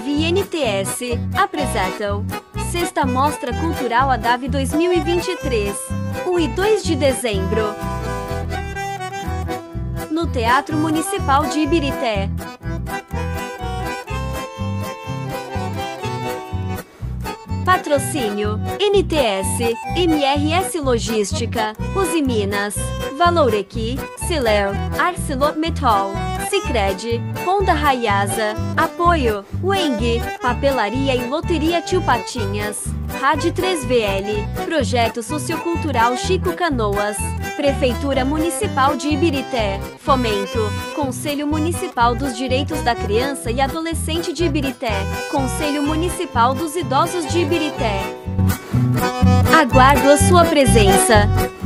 ADAV e NTS apresentam Sexta Mostra Cultural ADAV 2023, 1 e 2 de dezembro, no Teatro Municipal de Ibirité. Patrocínio: NTS, MRS Logística, Uzi Minas, Valorequi, Siler, ArcelorMittal, Sicredi, Honda Hayasa. Apoio: Weng, Papelaria e Loteria Tio Patinhas, Rádio 3VL, Projeto Sociocultural Chico Canoas, Prefeitura Municipal de Ibirité, Fomento, Conselho Municipal dos Direitos da Criança e Adolescente de Ibirité, Conselho Municipal dos Idosos de Ibirité. Aguardo a sua presença.